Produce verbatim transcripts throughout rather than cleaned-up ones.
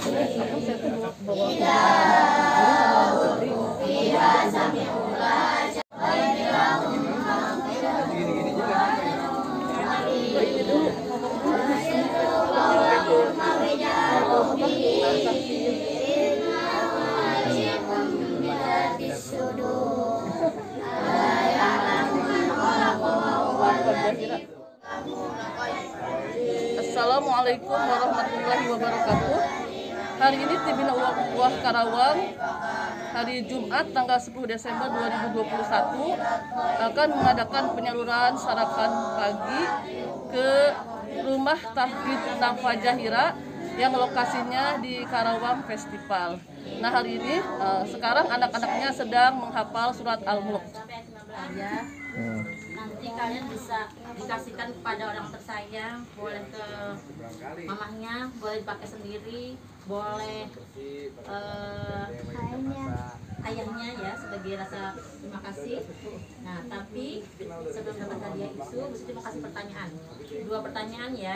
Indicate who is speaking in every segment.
Speaker 1: Assalamualaikum warahmatullahi wabarakatuh. Hari ini Tim Bina Uwah Karawang hari Jumat tanggal sepuluh Desember dua ribu dua puluh satu akan mengadakan penyaluran sarapan pagi ke rumah Tahfidz Nafa Jahira yang lokasinya di Karawang Festival. Nah, hari ini uh, sekarang anak-anaknya sedang menghafal surat Al-Mulk.
Speaker 2: Ya, nanti kalian bisa dikasihkan kepada orang tersayang, boleh ke mamahnya, boleh dipakai sendiri, boleh uh, ayahnya, ayahnya ya sebagai rasa terima kasih. Nah, tapi sebelum dapat hadiah itu, mesti mau kasih pertanyaan, dua pertanyaan ya.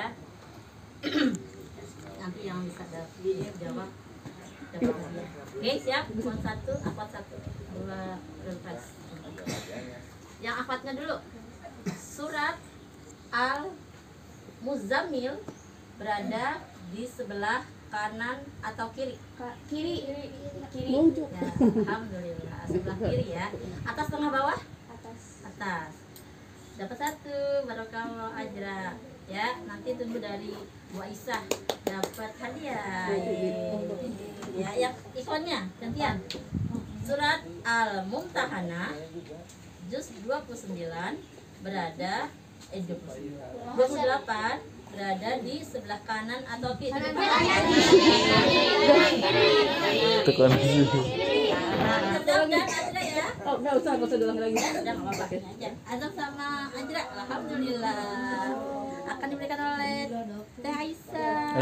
Speaker 2: Nanti yang bisa jawab dapat hadiah. Oke, siap? Cuma satu, apa satu, dua, refresh. Yang afatnya dulu. Surat Al-Muzammil berada di sebelah kanan atau kiri? Kiri. Kiri. Ya, alhamdulillah. Sebelah kiri ya. Atas, tengah, bawah? Atas. Atas. Dapat satu, barokallahu ajra. Ya, nanti tunggu dari Bu Aisyah dapat hadiah. Ya, yang ikonnya gantian. Surat Al-Mumtahanah juz dua puluh sembilan berada eh dua puluh delapan berada di sebelah kanan atau kiri?
Speaker 3: Tekan.
Speaker 2: Azam dan Ajra ya?
Speaker 1: Oh, nggak usah, nggak usah diulang lagi.
Speaker 2: Udah nggak apa-apa aja. Azam sama Ajra, alhamdulillah akan diberikan oleh Teh Aisyah.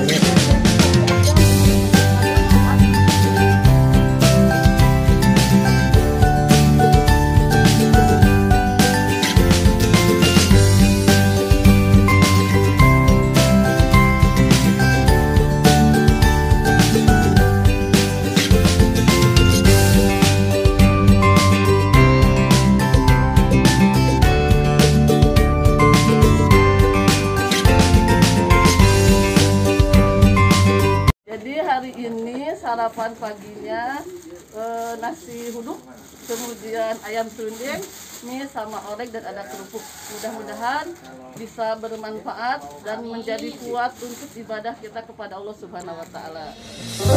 Speaker 1: Hari ini sarapan paginya eh, nasi uduk, kemudian ayam serundeng, mie sama orek dan ada kerupuk. Mudah-mudahan bisa bermanfaat dan menjadi kuat untuk ibadah kita kepada Allah Subhanahu wa taala.